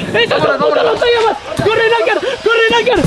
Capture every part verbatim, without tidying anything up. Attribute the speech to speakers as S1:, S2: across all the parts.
S1: ¡Esta es una puta montaña más! ¡Corre, Nácar! ¡Corre, Nácar!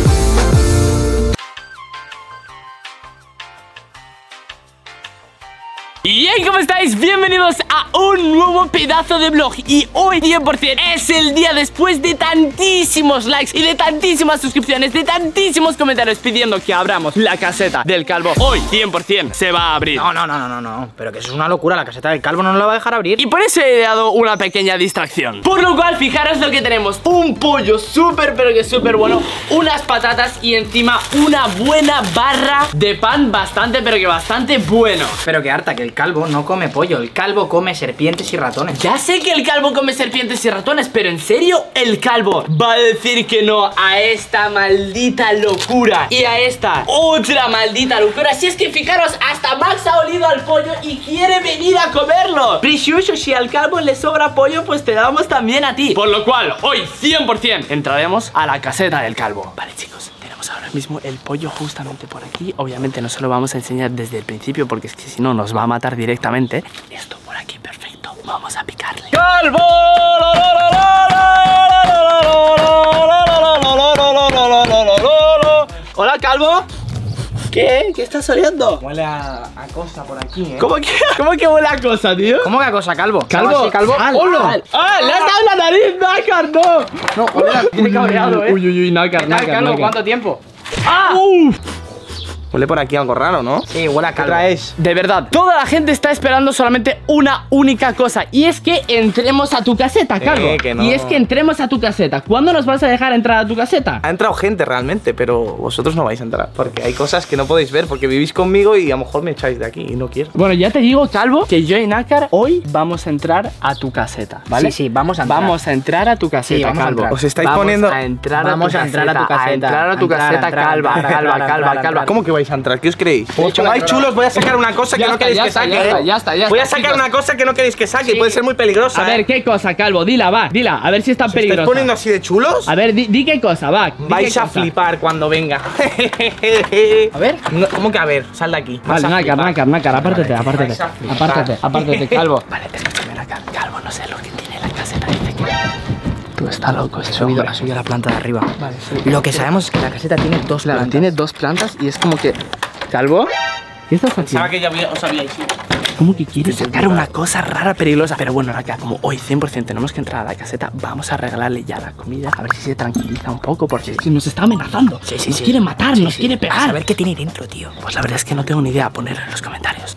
S1: Y hey, ¿cómo estáis? Bienvenidos a un nuevo pedazo de vlog. Y hoy cien por cien es el día después de tantísimos likes y de tantísimas suscripciones, de tantísimos comentarios pidiendo que abramos la caseta del calvo. Hoy cien por cien se va a abrir.
S2: No, no, no, no, no, no. Pero que eso es una locura, la caseta del calvo no nos la va a dejar abrir.
S1: Y por eso he dado una pequeña distracción. Por lo cual, fijaros lo que tenemos: un pollo súper, pero que súper bueno, unas patatas y encima una buena barra de pan bastante, pero que bastante bueno.
S2: Pero que harta, que el calvo no come pollo, el calvo come serpientes y ratones.
S1: Ya sé que el calvo come serpientes y ratones, pero ¿en serio el calvo va a decir que no a esta maldita locura y a esta otra maldita locura? Si es que fijaros, hasta Max ha olido al pollo y quiere venir a comerlo. Preciuso, si al calvo le sobra pollo, pues te damos también a ti. Por lo cual, hoy cien por cien entraremos a la caseta del calvo. Vale, chicos, ahora mismo el pollo justamente por aquí. Obviamente no se lo vamos a enseñar desde el principio porque es que si no nos va a matar directamente. Esto por aquí, perfecto. Vamos a picarle. ¡Calvo! Hola, calvo. ¿Qué? ¿Qué estás oliendo?
S2: Huele a, a cosa por aquí, ¿eh?
S1: ¿Cómo que, ¿Cómo que huele a cosa, tío?
S2: ¿Cómo que a cosa, calvo?
S1: ¿Calvo?
S2: Así, calvo.
S1: ¡Ah,
S2: ¡Hola!
S1: ¡Ah! ¡Le has dado la nariz, Nácar! ¡No!
S2: No, huele, tiene cabreado, ¿eh?
S1: Uy, uy, uy, Nácar, Nácar,
S2: Calvo,
S1: Nácar.
S2: ¿cuánto tiempo?
S1: ¡Ah! ¡Uf!
S3: Huele por aquí algo raro, ¿no?
S2: Sí, huele a
S3: ¿Qué
S2: calvo.
S3: traes?
S1: De verdad, toda la gente está esperando solamente una única cosa, y es que entremos a tu caseta, calvo.
S3: Eh, que no.
S1: Y es que entremos a tu caseta. ¿Cuándo nos vas a dejar entrar a tu caseta?
S3: Ha entrado gente realmente, pero vosotros no vais a entrar porque hay cosas que no podéis ver porque vivís conmigo y a lo mejor me echáis de aquí y no quiero.
S1: Bueno, ya te digo, calvo, que yo y Nácar hoy vamos a entrar a tu caseta, ¿vale?
S2: Sí, sí, vamos a entrar.
S1: Vamos a entrar a tu caseta,
S2: Sí, vamos a
S1: calvo.
S2: entrar.
S3: Os estáis
S1: Vamos
S3: poniendo...
S1: a entrar
S2: Vamos
S1: a tu
S2: a entrar a
S1: caseta,
S2: tu caseta.
S1: a entrar a tu
S2: Entrar,
S1: caseta,
S2: entrar,
S1: calva,
S2: entrar,
S1: calva,
S2: entrar,
S1: calva,
S2: entrar,
S1: calva.
S3: ¿Cómo que vais a entrar? ¿Qué os creéis? Como os
S2: hecho,
S3: pongáis
S2: entrar.
S3: chulos voy a sacar una cosa
S1: Ya
S3: que no
S1: está,
S3: queréis
S1: ya
S3: que
S1: está,
S3: saque,
S1: ya
S3: ¿eh?
S1: está, ya está, ya
S3: Voy a
S1: está,
S3: sacar
S1: chicos.
S3: una cosa que no queréis que saque,
S1: Sí.
S3: puede ser muy peligrosa.
S1: A ver,
S3: ¿eh?
S1: ¿qué cosa, calvo? Dila, va, dila, a ver si es tan
S3: ¿Os estáis
S1: peligrosa.
S3: poniendo así de chulos?
S1: A ver, di, di qué cosa, va. di
S3: Vais
S1: qué
S3: a
S1: cosa.
S3: flipar cuando venga.
S2: A ver.
S3: No, ¿cómo que a ver? Sal de aquí. Vas
S1: Vale,
S3: a
S1: Nácar,
S3: flipar.
S1: Nácar, Nácar, apártate, apártate.
S3: vais a flipar.
S1: Apártate, apártate, calvo. Vale, escúchame, Nácar, calvo, no sé lo que tiene la caseta. Dice que tú estás loco,
S2: Ha subido, ha subido a la planta de arriba.
S1: Vale, sí.
S2: Lo que sabemos es que la caseta tiene dos
S1: Claro,
S2: plantas.
S1: tiene dos plantas y es como que... ¿Calvo? ¿Qué estás haciendo?
S3: Pensaba que ya había- os habíais ido.
S1: ¿Cómo que quieres sacar una cosa rara, peligrosa? Pero bueno, Nácar, como hoy cien por cien tenemos que entrar a la caseta, vamos a regalarle ya la comida. A ver si se tranquiliza un poco, porque si nos está amenazando.
S2: Sí, sí,
S1: nos
S2: sí.
S1: quiere matar,
S2: Sí,
S1: nos
S2: sí.
S1: quiere
S2: A
S1: pegar.
S2: saber qué tiene dentro, tío.
S1: Pues la verdad es que no tengo ni idea. Ponerlo en los comentarios.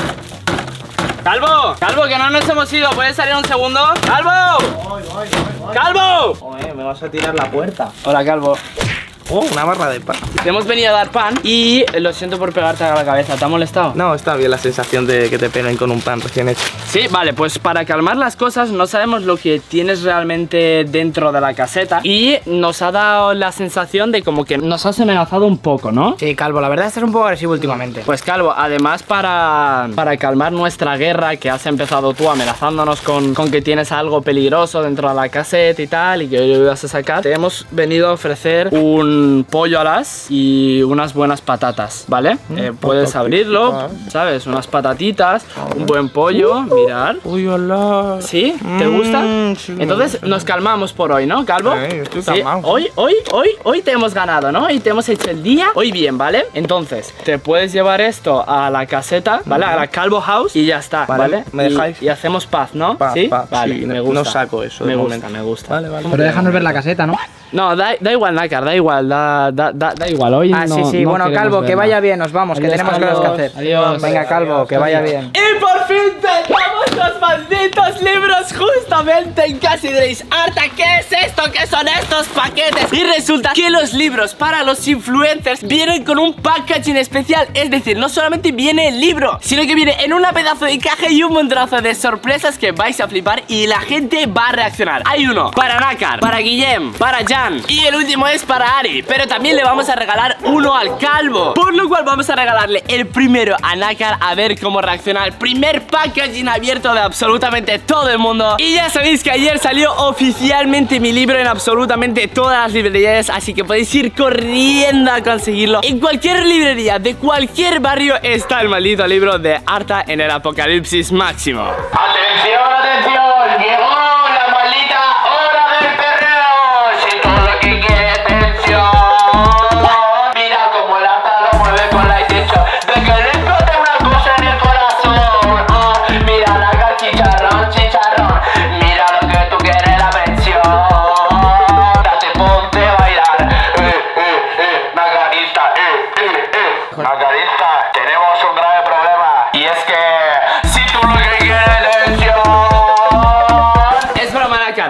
S1: ¡Calvo! ¡Calvo, que no nos hemos ido! ¿Puedes salir un segundo? ¡Calvo!
S3: Voy, voy, voy.
S1: ¡Calvo!
S3: Joder, me vas a tirar la puerta.
S1: Hola, Calvo.
S3: Oh, una barra de pan.
S1: Te hemos venido a dar pan y lo siento por pegarte a la cabeza. ¿Te ha molestado?
S3: No, está bien la sensación de que te peguen con un pan recién hecho.
S1: Sí, vale, pues para calmar las cosas no sabemos lo que tienes realmente dentro de la caseta y nos ha dado la sensación de como que nos has amenazado un poco, ¿no?
S2: Sí, calvo, la verdad estás un poco agresivo últimamente.
S1: Pues Calvo, además para, para calmar nuestra guerra que has empezado tú amenazándonos con, con que tienes algo peligroso dentro de la caseta y tal y que hoy lo ibas a sacar, te hemos venido a ofrecer un pollo alas y unas buenas patatas, ¿vale? Eh, puedes abrirlo, ¿sabes? Unas patatitas, un buen pollo, mirar.
S3: Uy, hola.
S1: ¿Sí? ¿Te gusta?
S3: Mm, sí, me
S1: Entonces
S3: gusta.
S1: nos calmamos por hoy, ¿no, Calvo?
S3: Sí, yo estoy
S1: Sí,
S3: calmado.
S1: Hoy, hoy, hoy, hoy te hemos ganado, ¿no? Y te hemos hecho el día hoy bien, ¿vale? Entonces, te puedes llevar esto a la caseta, ¿vale? A la Calvo House y ya está,
S3: Vale,
S1: ¿vale?
S3: ¿me
S1: Y-
S3: dejáis?
S1: Y, hacemos paz, ¿no?
S3: Paz,
S1: ¿Sí?
S3: paz,
S1: Vale,
S3: sí,
S1: me
S3: no-
S1: gusta.
S3: no saco eso de
S1: Me gusta,
S3: momento.
S1: me gusta.
S3: Vale, vale.
S2: Pero déjanos ver la caseta, ¿no?
S1: No, da, da igual, Nácar, da igual, da, da, da, da igual. Hoy
S2: Ah,
S1: no,
S2: sí, sí.
S1: no
S2: bueno,
S1: queremos
S2: calvo,
S1: ver
S2: que
S1: nada.
S2: vaya bien, nos vamos, que
S1: Adiós,
S2: tenemos cosas que
S1: Carlos.
S2: hacer.
S1: Adiós.
S2: Venga, calvo, que vaya bien.
S1: Y por fin tengamos los malditos libros justamente en casa y diréis, Arta, ¿qué es esto? ¿Qué son estos paquetes? Y resulta que los libros para los influencers vienen con un packaging especial. Es decir, no solamente viene el libro, sino que viene en una pedazo de caja y un montonazo de sorpresas que vais a flipar y la gente va a reaccionar. Hay uno para Nácar, para Guillem, para Jan y el último es para Ari. Pero también le vamos a regalar uno al calvo, por lo cual vamos a regalarle el primero a Nácar a ver cómo reacciona al primer packaging abierto de absolutamente todo el mundo. Y ya sabéis que ayer salió oficialmente mi libro en absolutamente todas las librerías, así que podéis ir corriendo a conseguirlo. En cualquier librería de cualquier barrio está el maldito libro de Arta en el apocalipsis máximo. ¡Atención, atención! ¡Llegó la maldita hora del perro!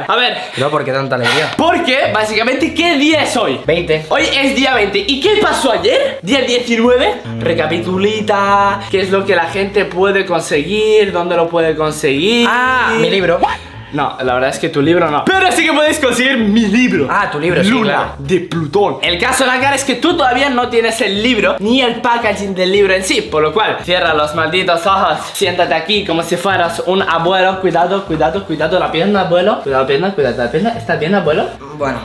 S1: A ver.
S2: No, ¿por qué tanta alegría?
S1: Porque, básicamente, ¿qué día es hoy?
S2: veinte.
S1: Hoy es día veinte. ¿Y qué pasó ayer? Día diecinueve. Mm. Recapitulita. ¿Qué es lo que la gente puede conseguir? ¿Dónde lo puede conseguir?
S2: Ah, mi libro.
S1: No, la verdad es que tu libro no. Pero sí que puedes conseguir mi libro.
S2: Ah, tu libro, sí,
S1: Luna
S2: claro.
S1: de Plutón. El caso, Nácar, es que tú todavía no tienes el libro ni el packaging del libro en sí. Por lo cual, cierra los malditos ojos. Siéntate aquí como si fueras un abuelo. Cuidado, cuidado, cuidado la pierna, abuelo. Cuidado la pierna, cuidado la pierna. ¿Estás bien, abuelo?
S2: Bueno.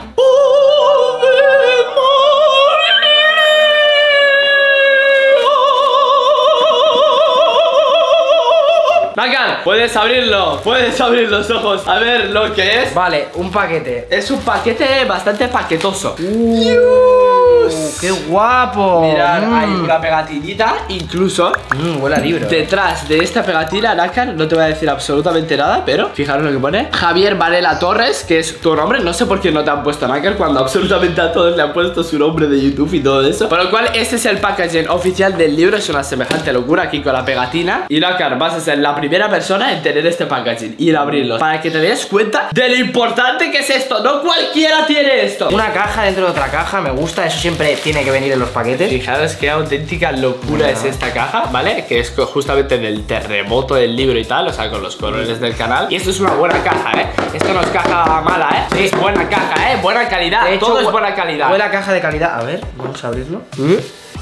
S1: Nácar, puedes abrirlo, puedes abrir los ojos a ver lo que es.
S2: Vale, un paquete.
S1: Es un paquete bastante paquetoso.
S2: Uh, ¡Qué guapo!
S1: Mirad,
S2: mm.
S1: hay una pegatinita, incluso
S2: mm, huele a libro.
S1: Detrás de esta pegatina, Nácar, no te voy a decir absolutamente nada, pero fijaros lo que pone Javier Varela Torres, que es tu nombre. No sé por qué no te han puesto Nácar cuando absolutamente a todos le han puesto su nombre de YouTube y todo eso. Por lo cual, este es el packaging oficial del libro. Es una semejante locura aquí con la pegatina. Y Nácar, vas a ser la primera persona en tener este packaging y en abrirlo, para que te des cuenta de lo importante que es esto. No cualquiera tiene esto.
S2: Una caja dentro de otra caja, me gusta. Eso siempre tiene que venir en los paquetes.
S1: Fijaros qué auténtica locura es esta caja, ¿vale? Que es justamente del terremoto del libro y tal, o sea, con los colores del canal. Y esto es una buena caja, ¿eh? Esto no es caja mala, ¿eh? Sí. Es buena caja, ¿eh? Buena calidad.
S2: De hecho,
S1: todo es buena calidad.
S2: Buena caja de calidad. A ver, vamos a abrirlo.
S1: ¿Mm?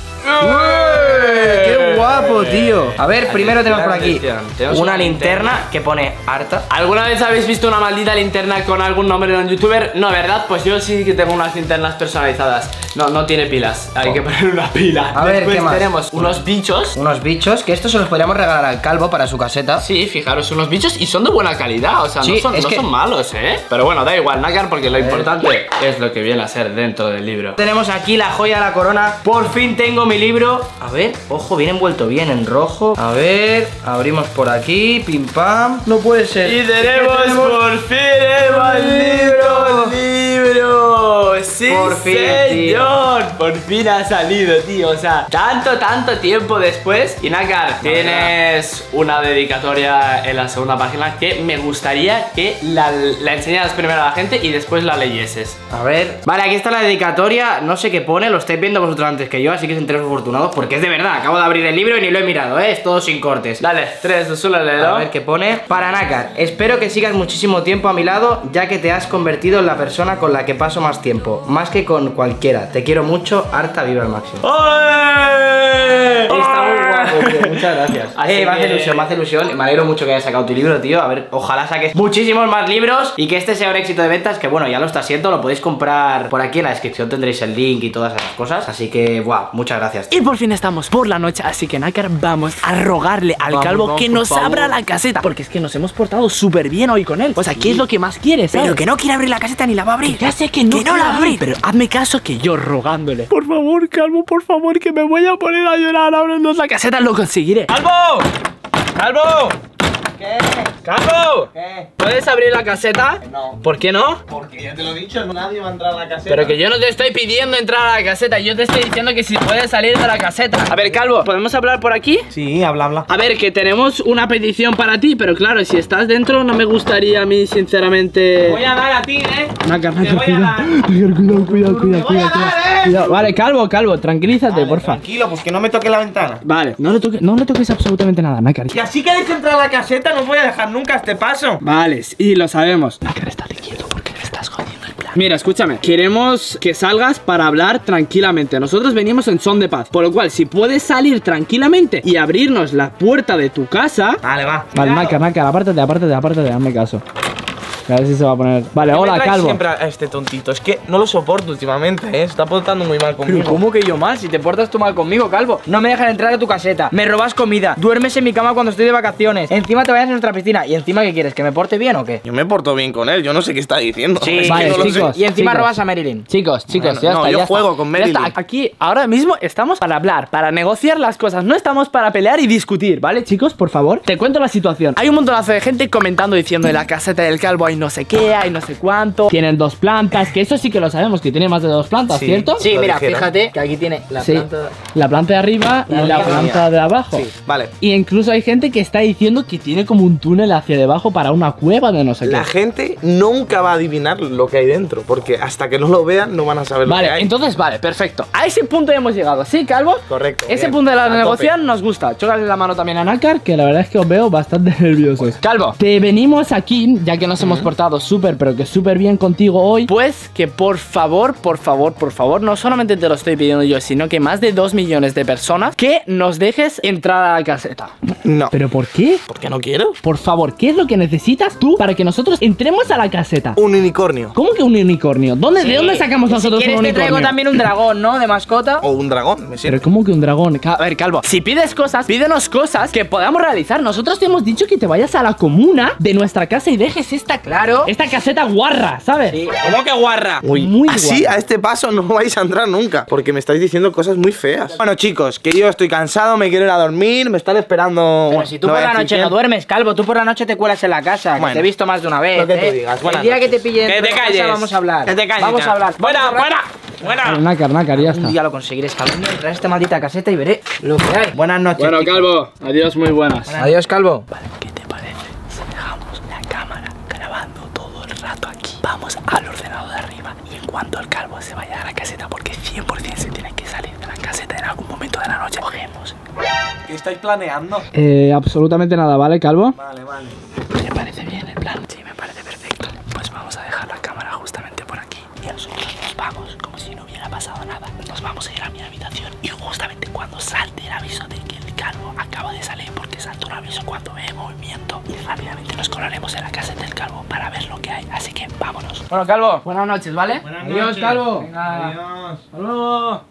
S2: ¡Qué guapo, tío! A ver, primero tenemos por aquí
S1: tenemos
S2: una linterna que pone harta.
S1: ¿Alguna vez habéis visto una maldita linterna con algún nombre de un youtuber? No, ¿verdad? Pues yo sí que tengo unas linternas personalizadas. No, no tiene pilas. Hay
S2: oh.
S1: que poner una pila.
S2: A ver,
S1: Después
S2: ¿qué más?
S1: tenemos unos bichos.
S2: Unos bichos, que estos se los podríamos regalar al calvo para su caseta.
S1: Sí, fijaros, unos bichos y son de buena calidad. O sea,
S2: sí,
S1: no, son,
S2: es
S1: no
S2: que...
S1: son malos, ¿eh? Pero bueno, da igual, Nácar, porque lo importante es lo que viene a ser dentro del libro.
S2: Tenemos aquí la joya de la corona. Por fin tengo mi libro. A ver, ojo, viene envuelto bien en rojo. A ver, abrimos por aquí, pim pam. No puede ser.
S1: Y tenemos, tenemos? por fin el libro, el libro. Sí,
S2: por fin,
S1: señor. Tío. Por fin ha salido, tío. O sea, tanto, tanto tiempo después. Y Nácar, tienes una dedicatoria en la segunda página que me gustaría que la, la enseñaras primero a la gente y después la leyeses.
S2: A ver. Vale, aquí está la dedicatoria. No sé qué pone, lo estáis viendo vosotros antes que yo, así que sentiros afortunados porque es de verdad. Acabo de abrir el libro y ni lo he mirado, ¿eh? Es todo sin cortes.
S1: Dale, tres, dos, uno, le
S2: A ver qué pone. Para Nácar, espero que sigas muchísimo tiempo a mi lado, ya que te has convertido en la persona con la que paso más tiempo, más que con cualquiera. Te quiero mucho, harta, viva al máximo.
S1: ¡Oye!
S2: Está muy guapo, tío. Muchas gracias.
S1: Así
S2: eh, me hace
S1: que...
S2: ilusión, me hace ilusión. Y me alegro mucho que hayas sacado tu libro, tío. A ver, ojalá saques muchísimos más libros y que este sea un éxito de ventas, que bueno, ya lo está siendo. Lo podéis comprar por aquí en la descripción, tendréis el link y todas esas cosas. Así que, wow, muchas gracias.
S1: Y por fin estamos por la noche, así que Nácar, vamos a rogarle al
S2: vamos,
S1: calvo
S2: vamos,
S1: que nos
S2: favor.
S1: abra la caseta, porque es que nos hemos portado súper bien hoy con él. O sea, ¿qué es lo que más quieres? ¿sabes?
S2: Pero que no quiere abrir la caseta ni la va a abrir.
S1: Ya sé que no,
S2: que no la va a abrir.
S1: Pero hazme caso que yo rogándole. Por favor, calvo, por favor, que me voy a poner a llorar. Ábrenos la caseta, lo conseguiré. ¡Calvo! ¡Calvo!
S2: ¿Qué?
S1: ¡Calvo!
S2: ¿Qué?
S1: ¿Puedes abrir la caseta?
S2: No.
S1: ¿Por qué no?
S3: Porque ya te lo he dicho, nadie va a entrar a la caseta.
S1: Pero que yo no te estoy pidiendo entrar a la caseta, yo te estoy diciendo que si puedes salir de la caseta. A ver, Calvo, ¿podemos hablar por aquí?
S3: Sí, habla, habla.
S1: A ver, que tenemos una petición para ti, pero claro, si estás dentro no me gustaría a mí, sinceramente...
S3: Voy a dar a ti, ¿eh?
S1: Nácar,
S3: Te voy a dar.
S1: cuidado, cuidado, cuidado,
S3: Te voy a dar, ¿eh?
S1: cuidado. Vale, Calvo, Calvo, tranquilízate,
S3: Vale,
S1: porfa.
S3: Tranquilo, pues que no me toque la ventana.
S1: Vale, no le, toque, no le toques absolutamente nada, Nácar.
S3: Y así queréis entrar a la caseta, no os voy a dejar nunca este paso.
S1: Vale, y lo sabemos. Nácar, estate quieto porque me estás jodiendo el plan. Mira, escúchame, queremos que salgas para hablar tranquilamente. Nosotros venimos en son de paz, por lo cual si puedes salir tranquilamente y abrirnos la puerta de tu casa.
S3: Vale, va.
S1: Vale, Nácar, Nácar, apártate, apártate, apártate, hazme caso. A ver si se va a poner. Vale, hola, Calvo.
S3: Siempre a este tontito, es que no lo soporto últimamente, ¿eh? Se está portando muy mal conmigo.
S2: Pero ¿cómo que yo mal? Si te portas tú mal conmigo, Calvo. No me dejan entrar a tu caseta, me robas comida, duermes en mi cama cuando estoy de vacaciones, encima te vayas a nuestra piscina. ¿Y encima qué quieres? ¿Que me porte bien o qué?
S3: Yo me porto bien con él, yo no sé qué está diciendo.
S2: Sí,
S3: es
S1: vale,
S3: que no lo
S1: chicos.
S3: sé.
S2: Y encima
S1: chicos.
S2: robas a Marilyn.
S1: Chicos, chicos,
S3: Bueno,
S1: ya
S3: no,
S1: está,
S3: yo
S1: ya
S3: juego
S1: está.
S3: con
S1: Ya
S3: Marilyn.
S1: está. Aquí, ahora mismo estamos para hablar, para negociar las cosas. No estamos para pelear y discutir, ¿vale, chicos? Por favor, te cuento la situación. Hay un montonazo de gente comentando diciendo en la caseta del calvo hay hay no sé qué, hay no sé cuánto. Tienen dos plantas, que eso sí que lo sabemos, que tiene más de dos plantas,
S3: Sí.
S1: ¿cierto?
S2: Sí,
S3: Lo
S2: mira,
S3: dijeron.
S2: fíjate que aquí tiene la
S1: Sí.
S2: planta.
S1: La planta de arriba y
S2: La
S1: la
S2: mía.
S1: planta de abajo.
S3: Sí, vale.
S1: Y incluso hay gente que está diciendo que tiene como un túnel hacia debajo para una cueva de no sé qué.
S3: La gente nunca va a adivinar lo que hay dentro, porque hasta que no lo vean no van a saber lo que
S1: Vale,
S3: hay.
S1: entonces vale, perfecto. A ese punto hemos llegado, ¿sí, Calvo?
S3: Correcto,
S1: Ese
S3: bien,
S1: punto de la
S3: a tope.
S1: negociación nos gusta. Chócale la mano también a Nácar, que la verdad es que os veo bastante nerviosos. Calvo, te venimos aquí, ya que nos hemos portado súper, pero que súper bien contigo hoy, pues que por favor, por favor, por favor, no solamente te lo estoy pidiendo yo, sino que más de dos millones de personas, que nos dejes entrar a la caseta.
S3: No.
S1: ¿Pero por qué?
S3: ¿Por qué no quiero?
S1: Por favor, ¿qué es lo que necesitas tú para que nosotros entremos a la caseta?
S3: Un unicornio.
S1: ¿Cómo que un unicornio? ¿Dónde, ¿De dónde sacamos nosotros
S2: Si quieres
S1: un
S2: te
S1: unicornio?
S2: traigo también un dragón, ¿no? De mascota.
S3: O un dragón, me sirve.
S1: Pero ¿cómo que un dragón? Ca- A ver, Calvo, si pides cosas, pídenos cosas que podamos realizar. Nosotros te hemos dicho que te vayas a la comuna de nuestra casa y dejes esta,
S2: Claro.
S1: esta caseta guarra, ¿sabes?
S2: Sí.
S3: ¿Cómo que guarra? Uy,
S1: Muy
S3: así
S1: guarra.
S3: a este paso no vais a entrar nunca, porque me estáis diciendo cosas muy feas. Bueno, chicos, que yo estoy cansado, me quiero ir a dormir, me están esperando.
S2: Pero si tú
S3: no
S2: por
S3: voy a
S2: la
S3: decir
S2: noche
S3: quién.
S2: no duermes, Calvo, tú por la noche te cuelas en la casa, que
S3: Bueno,
S2: te he visto más de una vez.
S3: lo que tú
S2: ¿eh?
S3: digas.
S2: El
S3: Buenas
S2: día que te
S3: noches.
S2: pillen
S3: Que
S2: en
S3: te
S2: tu casa,
S3: calles.
S2: vamos a hablar.
S3: Que te calles
S2: Vamos
S3: ya.
S2: a hablar.
S3: Buena,
S2: Vamos a hablar.
S3: buena, buena.
S1: Nácar, Nácar, ya está.
S2: Un día lo conseguiré, Calvo. Trae esta maldita caseta y veré lo que hay. Buenas noches.
S1: Bueno,
S2: chicos.
S1: Calvo, adiós, muy buenas.
S2: Adiós, Calvo.
S1: Vale, ¿qué te parece si dejamos la cámara grabando todo el rato aquí? Vamos al ordenador de arriba y en cuanto el Calvo se vaya a la caseta, porque cien por cien se tiene que salir de la caseta en algún momento de la noche, cogemos.
S3: ¿Qué estáis planeando?
S1: Eh, absolutamente nada, ¿vale, Calvo?
S3: Vale, vale.
S1: ¿Te parece bien el plan? Sí, me parece perfecto. Pues vamos a dejar la cámara justamente por aquí y nosotros nos vamos como si no hubiera pasado nada. Nos vamos a ir a mi habitación y justamente cuando salte el aviso de que el Calvo acaba de salir, porque salta un aviso cuando ve movimiento, y rápidamente nos colaremos en la casa del Calvo para ver lo que hay. Así que vámonos. Bueno, Calvo, buenas noches, ¿vale?
S3: Buenas
S1: Adiós,
S3: noches.
S1: Calvo.
S3: Venga.
S1: Adiós. Hasta luego.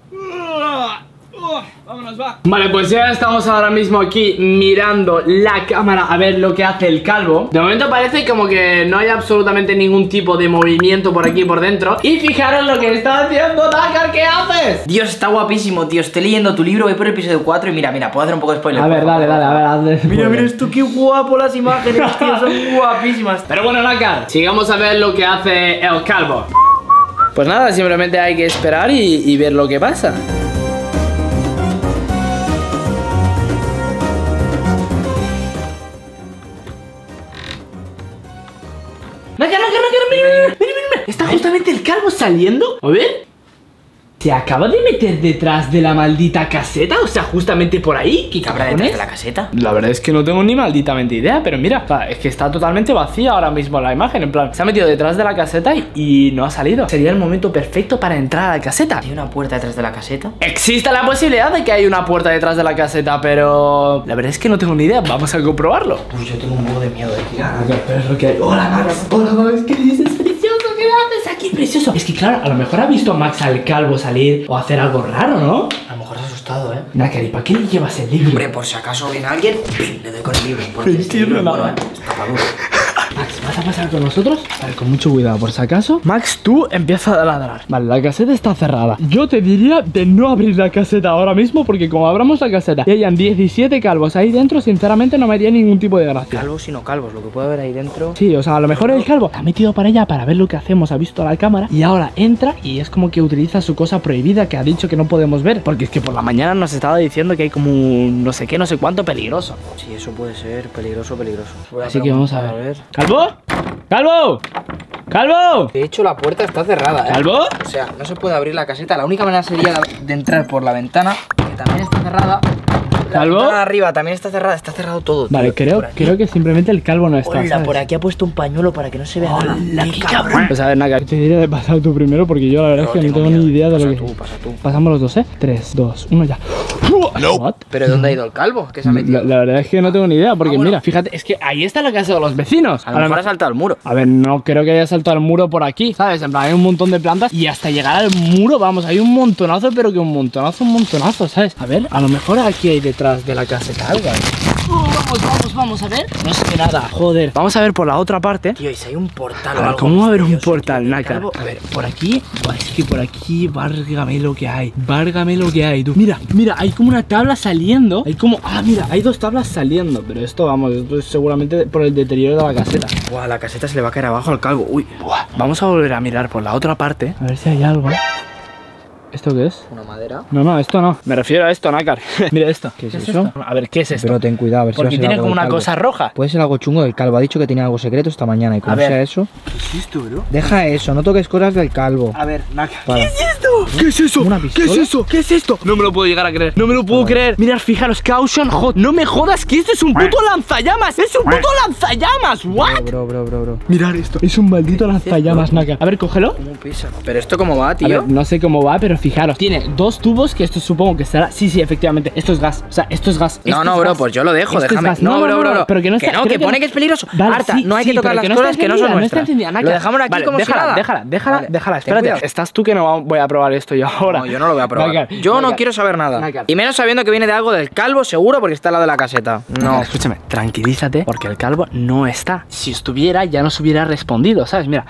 S1: Vámonos, va. Vale, pues ya estamos ahora mismo aquí mirando la cámara a ver lo que hace el Calvo. De momento parece como que no hay absolutamente ningún tipo de movimiento por aquí por dentro. Y fijaros lo que está haciendo Nácar, ¿qué haces?
S2: Dios, está guapísimo, tío. Estoy leyendo tu libro, voy por el episodio cuatro y mira, mira, puedo hacer un poco de spoiler.
S1: A ver, dale, dale, a ver, hazle.
S2: Mira, mira esto, qué guapo las imágenes, tío, son guapísimas.
S1: Pero bueno, Nácar, sigamos a ver lo que hace el Calvo. Pues nada, simplemente hay que esperar y, y ver lo que pasa. Nácar, Nácar, Nácar, mira, mira, mira, mira, mira. Está justamente el Calvo saliendo. A ver. ¿Se acaba de meter detrás de la maldita caseta? O sea, justamente por ahí. ¿Qué
S2: ¿Habrá
S1: cabrones?
S2: detrás de la caseta?
S1: La verdad es que no tengo ni malditamente idea, pero mira, o sea, es que está totalmente vacía ahora mismo la imagen. En plan, se ha metido detrás de la caseta y, y no ha salido. Sería el momento perfecto para entrar a la caseta.
S2: ¿Hay una puerta detrás de la caseta?
S1: Existe la posibilidad de que hay una puerta detrás de la caseta, pero la verdad es que no tengo ni idea. Vamos a comprobarlo.
S2: Uy, yo tengo un poco de miedo de aquí.
S1: Hola, Max. Hola, Max. ¿Qué dices? Precioso, ¿qué haces aquí? Precioso. Es que claro, a lo mejor ha visto a Max al Calvo salir o hacer algo raro, ¿no?
S2: A lo mejor se ha asustado, ¿eh?
S1: Nácar, ¿y para qué le llevas el libro?
S2: Hombre, por si acaso viene alguien, ¡pim! Le doy con el libro. Porque
S1: No
S2: este
S1: entiendo
S2: libro es
S1: nada.
S2: bueno, ¿eh? Está para duro.
S1: Max, ¿vas a pasar con nosotros? Vale, con mucho cuidado, por si acaso. Max, tú empieza a ladrar. Vale, la caseta está cerrada. Yo te diría de no abrir la caseta ahora mismo, porque como abramos la caseta y hayan diecisiete calvos ahí dentro, sinceramente no me haría ningún tipo de gracia.
S2: Calvos y no calvos, lo que puede haber ahí dentro.
S1: Sí, o sea, a lo mejor el calvo ha metido para allá para ver lo que hacemos, ha visto la cámara y ahora entra y es como que utiliza su cosa prohibida que ha dicho que no podemos ver. Porque es que por la mañana nos estaba diciendo que hay como un no sé qué, no sé cuánto peligroso.
S2: Sí, eso puede ser peligroso, peligroso. Voy
S1: Así que vamos a
S2: preguntar,
S1: ver. ¿Calvo? ¿Calvo? ¿Calvo?
S2: De hecho, la puerta está cerrada, ¿eh?
S1: ¿Calvo?
S2: O sea, no se puede abrir la caseta. La única manera sería de entrar por la ventana, que también está cerrada. La
S1: ¿Calvo?
S2: ventana de arriba también está cerrada. Está cerrado todo, tío.
S1: Vale, creo,
S2: Por aquí.
S1: creo que simplemente el calvo no está.
S2: Hola,
S1: ¿sabes?
S2: por aquí ha puesto un pañuelo para que no se vea nada.
S1: ¡Qué cabrón! Pues a ver, Naka, te diría de pasar tú primero porque yo la verdad es que no tengo
S2: miedo.
S1: ni idea de
S2: Pasa
S1: lo que...
S2: tú, pasa tú.
S1: Pasamos los dos, ¿eh? tres, dos, uno, ya. What?
S2: ¿Pero dónde ha ido el calvo? ¿Qué se ha metido?
S1: La, la verdad es que no tengo ni idea porque
S2: Ah, bueno.
S1: mira, fíjate, es que ahí está la casa de los vecinos.
S2: A lo mejor ha saltado al muro.
S1: A ver, no creo que haya saltado al muro por aquí, ¿sabes? En plan, hay un montón de plantas y hasta llegar al muro, vamos, hay un montonazo, pero que un montonazo, un montonazo, ¿sabes? A ver, a lo mejor aquí hay detrás detrás de la caseta. Algo ahí. Oh, vamos, vamos, vamos a ver. No se ve nada, joder. Vamos a ver por la otra parte.
S2: Tío, y si hay un portal
S1: A
S2: o
S1: ver,
S2: algo
S1: ¿cómo va a haber un
S2: misterioso,
S1: portal,
S2: tío,
S1: Nácar?
S2: calvo?
S1: A ver, por aquí. Buah, es que por aquí, várgame lo que hay. Várgame lo que hay, tú. Mira, mira, hay como una tabla saliendo. Hay como, ah, mira, hay dos tablas saliendo. Pero esto, vamos, esto es seguramente por el deterioro de la caseta.
S2: Buah, la caseta se le va a caer abajo al calvo. Uy,
S1: Buah, vamos a volver a mirar por la otra parte. A ver si hay algo. ¿Esto qué es?
S2: una madera.
S1: No, no, esto no. Me refiero a esto, Nácar. Mira esto.
S4: ¿Qué es eso?
S1: A ver, ¿qué es esto?
S4: Pero ten cuidado, a ver si va a
S1: Porque
S4: ser
S1: tiene
S4: algo
S1: como
S4: del
S1: una
S4: calvo.
S1: cosa roja.
S4: Puede ser algo chungo del calvo. Ha dicho que tenía algo secreto esta mañana y como
S1: A ver.
S4: sea eso.
S1: ¿Qué es esto, bro?
S4: Deja eso, no toques cosas del calvo.
S1: A ver, Nácar.
S4: Para.
S1: ¿Qué es esto? ¿Qué es eso?
S4: ¿Una
S1: ¿Qué es
S4: pistola?
S1: eso? ¿Qué es esto? No me lo puedo llegar a creer. No me lo puedo creer. Mirad, fijaros, Caution Hot. No me jodas que esto es un puto lanzallamas. Es un puto lanzallamas. ¿What?
S4: Bro, bro, bro, bro.
S1: Mirad esto. Es un maldito lanzallamas, Nácar. A ver, cógelo.
S2: ¿Cómo pisa? Pero esto cómo va,
S1: A
S2: tío.
S1: ver, no sé cómo va, pero fijaros. Tiene dos tubos que esto supongo que estará. Sí, sí, efectivamente. Esto es gas. O sea, esto es gas.
S2: No,
S1: Esto
S2: no,
S1: es
S2: bro,
S1: gas.
S2: pues yo lo dejo,
S1: Esto es
S2: déjame.
S1: gas.
S2: No, bro, bro, bro.
S1: Pero que no está.
S2: Que no,
S1: creo
S2: que pone que es peligroso.
S1: Vale,
S2: Arta,
S1: sí,
S2: no hay
S1: sí,
S2: que tocar
S1: pero
S2: las
S1: que no
S2: cosas
S1: está
S2: que no son
S1: encendida, no está
S2: nuestras.
S1: encendida, Nácar.
S2: Lo dejamos aquí
S1: Vale,
S2: como si
S1: déjala,
S2: nada.
S1: déjala, déjala,
S2: Vale,
S1: déjala.
S2: ten
S1: Espérate.
S2: cuidado.
S1: Estás tú que no voy a probar esto yo ahora.
S2: No, yo no lo voy a probar.
S1: Nácar,
S2: Yo no
S1: Nácar.
S2: quiero saber nada.
S1: Nácar.
S2: Y menos sabiendo que viene de algo del calvo, seguro, porque está al lado de la caseta.
S1: No,
S2: No.
S1: escúchame, tranquilízate, porque el calvo no está. Si estuviera, ya nos hubiera respondido, ¿sabes? Mira.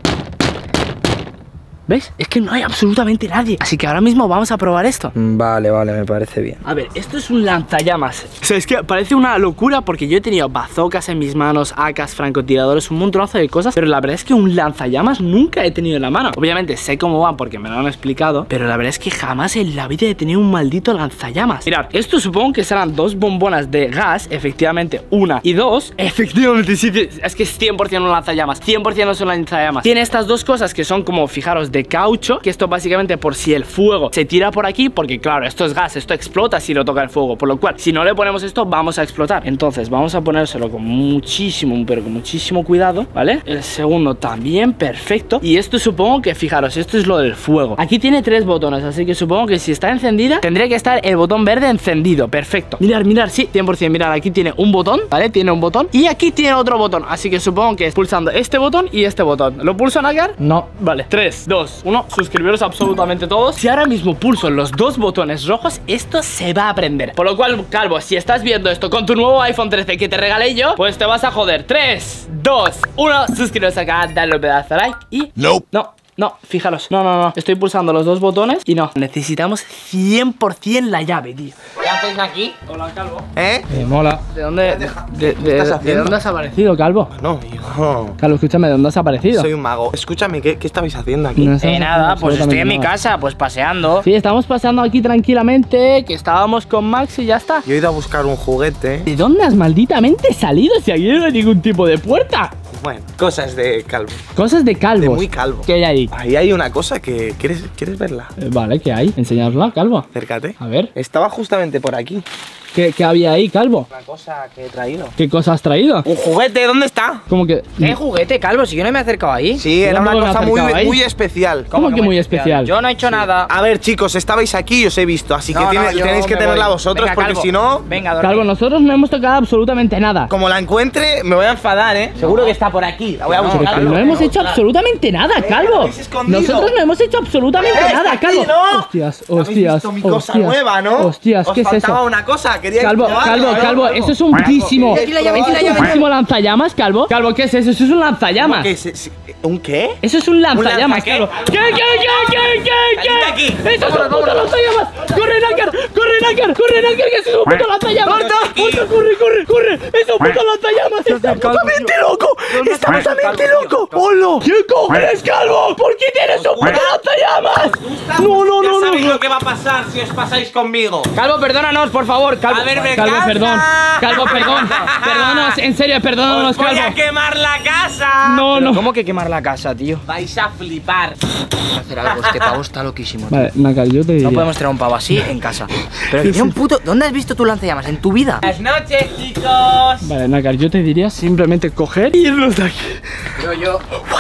S1: ¿Ves? Es que no hay absolutamente nadie. Así que ahora mismo vamos a probar esto.
S2: Vale, vale, me parece bien.
S1: A ver, esto es un lanzallamas. O sea, es que parece una locura porque yo he tenido bazocas en mis manos, A Ks, francotiradores, un montonazo de cosas. Pero la verdad es que un lanzallamas nunca he tenido en la mano. Obviamente sé cómo van porque me lo han explicado. Pero la verdad es que jamás en la vida he tenido un maldito lanzallamas. Mirad, esto supongo que serán dos bombonas de gas. Efectivamente, una y dos. Efectivamente, sí, sí, es que es cien por cien un lanzallamas. cien por cien no es un lanzallamas. Tiene estas dos cosas que son como, fijaros, de caucho. Que esto básicamente por si el fuego se tira por aquí. Porque claro, esto es gas, esto explota si lo toca el fuego. Por lo cual, si no le ponemos esto, vamos a explotar. Entonces, vamos a ponérselo con muchísimo, pero con muchísimo cuidado, ¿vale? El segundo también, perfecto. Y esto supongo que, fijaros, esto es lo del fuego. Aquí tiene tres botones, así que supongo que si está encendida, tendría que estar el botón verde encendido. Perfecto. Mirar, mirar, sí, cien por cien. Mirar, aquí tiene un botón, ¿vale? Tiene un botón. Y aquí tiene otro botón. Así que supongo que es pulsando este botón y este botón. ¿Lo pulso, Nácar?
S4: No.
S1: Vale, tres, dos, uno. Suscribiros absolutamente todos. Si ahora mismo pulso los dos botones rojos, esto se va a prender. Por lo cual, Calvo, si estás viendo esto con tu nuevo iPhone trece que te regalé yo, pues te vas a joder. tres, dos, uno. Suscribiros al canal, dale un pedazo de like y...
S5: Nope.
S1: No. No, fijaros, no, no, no, estoy pulsando los dos botones y no, necesitamos cien por cien la llave, tío.
S2: ¿Qué hacéis aquí?
S1: Hola, Calvo.
S2: ¿Eh?
S4: Me mola.
S1: ¿De dónde, de, de-
S3: ¿Qué estás
S1: de
S3: haciendo?
S1: dónde has aparecido, Calvo?
S3: No, hijo.
S1: Calvo, escúchame, ¿de dónde has aparecido?
S3: Soy un mago. Escúchame, ¿qué, qué estabais haciendo aquí?
S1: No estamos
S2: Eh, nada,
S1: haciendo
S2: pues estoy en mi
S1: absolutamente nada.
S2: casa, pues paseando.
S1: Sí, estamos pasando aquí tranquilamente, que estábamos con Max y ya está.
S3: Yo he ido a buscar un juguete.
S1: ¿De dónde has malditamente salido si aquí no hay ningún tipo de puerta?
S3: Bueno, cosas de calvo.
S1: Cosas de calvos.
S3: De muy calvo.
S1: ¿Qué hay ahí?
S3: Ahí hay una cosa que... ¿Quieres, ¿quieres verla?
S1: Eh, Vale, ¿qué hay? Enseñadla, Calvo.
S3: Acércate.
S1: A ver,
S3: Estaba justamente por aquí.
S1: ¿qué, qué había ahí, Calvo?
S3: Una cosa que he traído.
S1: ¿Qué cosa has traído?
S3: ¿Un juguete? ¿Dónde está?
S1: ¿Cómo que...?
S2: ¿Qué juguete, calvo? Si yo no me he acercado ahí.
S3: Sí,
S1: Yo
S3: era una
S1: tampoco me he
S3: cosa muy,
S1: acercado ahí.
S3: muy especial.
S1: ¿Cómo que muy especial?
S2: Yo no he hecho nada.
S3: A ver, chicos, estabais aquí y os he visto, así que
S2: No, no,
S3: tiene-
S2: yo
S3: tenéis que
S2: me
S3: tenerla
S2: voy.
S3: vosotros,
S2: Venga,
S3: porque
S2: calvo.
S3: si no,
S2: Venga, a dormir.
S1: Calvo, nosotros no hemos tocado absolutamente nada.
S3: como la encuentre, me voy a enfadar, ¿eh? Seguro que está por aquí. La voy a
S2: No,
S3: buscar.
S1: Pero que
S2: Calvo,
S1: no hemos
S2: no,
S1: hecho
S2: claro.
S1: absolutamente nada, Calvo.
S3: habéis escondido.
S1: Nosotros no hemos hecho absolutamente
S3: ¡Eh, está
S1: nada,
S3: aquí,
S1: Calvo.
S3: ¿no?
S1: Hostias,
S3: ¿Habéis
S1: hostias,
S3: visto mi cosa
S1: hostias.
S3: nueva, ¿no?
S1: Hostias,
S3: Os
S1: ¿qué es
S3: faltaba
S1: eso?
S3: una cosa, quería
S1: Calvo, Calvo, Calvo, eso es un putísimo.
S2: Aquí la llave, aquí la
S1: ¿Es un
S2: llave.
S1: putísimo lanzallamas, Calvo? Calvo, ¿qué es eso? Eso es un lanzallamas.
S3: ¿Qué es? ¿Un qué?
S1: Eso es un lanzallamas,
S3: lanza-
S1: Calvo. ¿Qué, qué, qué, qué, qué,
S3: Salid de
S1: qué?
S3: aquí.
S1: Eso es un puto lanzallamas. Corre, Nácar, corre, Nácar, corre, Nácar, que eso es un puto lanzallamas. Corre, corre, corre, corre. Es un puto lanzallamas. Está putamente loco. Está putamente loco. ¡Hola! ¿Qué cojones, Calvo? ¿Por qué tienes un puto lanzallamas? No, no, no,
S3: Ya sabéis
S1: no.
S3: lo que va a pasar si os pasáis conmigo.
S1: Calvo, perdónanos, por favor. Calvo,
S3: A ver, me
S1: Calvo,
S3: cansa.
S1: perdón. Calvo, perdón. Perdónanos, en serio, perdónanos,
S3: Os voy
S1: Calvo.
S3: a quemar la casa.
S1: No,
S2: Pero
S1: no.
S2: ¿cómo que quemar la casa, tío?
S3: Vais a flipar.
S2: Vamos a hacer algo, este pavo está loquísimo. tío.
S1: Vale, Nácar, yo te diría.
S2: No podemos tener un pavo así en casa. Pero que tiene un puto... ¿Dónde has visto tu lanzallamas? ¿En tu vida?
S3: Buenas noches, chicos.
S1: Vale, Nácar, yo te diría simplemente coger y irnos de aquí.
S2: Pero yo...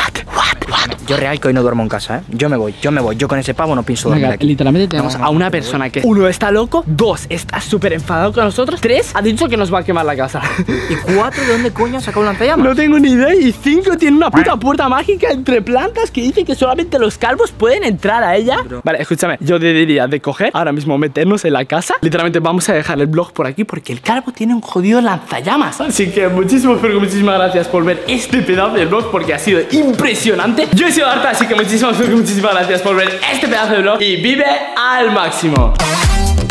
S2: Yo real que hoy no duermo en casa, ¿eh? Yo me voy, yo me voy. Yo con ese pavo no pienso dormir
S1: Nácar,
S2: aquí.
S1: literalmente tenemos
S2: No, no,
S1: a una
S2: no,
S1: persona que uno está loco, dos está súper enfadado con nosotros, tres ha dicho que nos va a quemar la casa.
S2: ¿Y cuatro de dónde coño ha sacado un lanzallamas?
S1: No tengo ni idea y cinco tiene una puta puerta mágica entre plantas que dice que solamente los calvos pueden entrar a ella. Bro. Vale, escúchame, yo diría de coger ahora mismo, meternos en la casa. Literalmente vamos a dejar el vlog por aquí porque el calvo tiene un jodido lanzallamas. Así que muchísimas, pero muchísimas gracias por ver este pedazo de vlog porque ha sido impresionante. Yo he sido Arta, así que muchísimas, pero muchísimas gracias por ver este pedazo de vlog y vive al máximo.